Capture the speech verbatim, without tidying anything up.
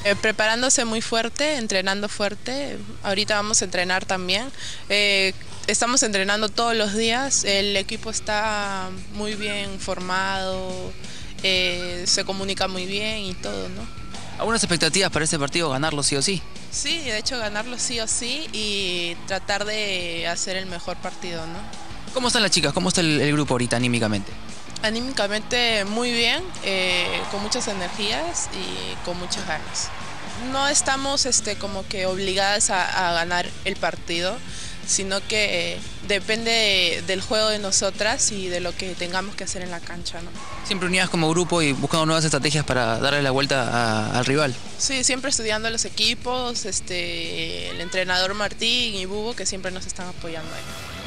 Eh, preparándose muy fuerte, entrenando fuerte. Ahorita vamos a entrenar también. Eh, estamos entrenando todos los días. El equipo está muy bien formado, eh, se comunica muy bien y todo, ¿no? ¿Algunas expectativas para este partido? ¿Ganarlo sí o sí? Sí, de hecho ganarlo sí o sí y tratar de hacer el mejor partido, ¿no? ¿Cómo están las chicas? ¿Cómo está el, el grupo ahorita anímicamente? Anímicamente muy bien, eh, con muchas energías y con muchas ganas. No estamos este, como que obligadas a, a ganar el partido, sino que eh, depende de- del juego de nosotras y de lo que tengamos que hacer en la cancha, ¿no? Siempre unidas como grupo y buscando nuevas estrategias para darle la vuelta a- al rival. Sí, siempre estudiando los equipos, este, el entrenador Martín y Bubo que siempre nos están apoyando ahí.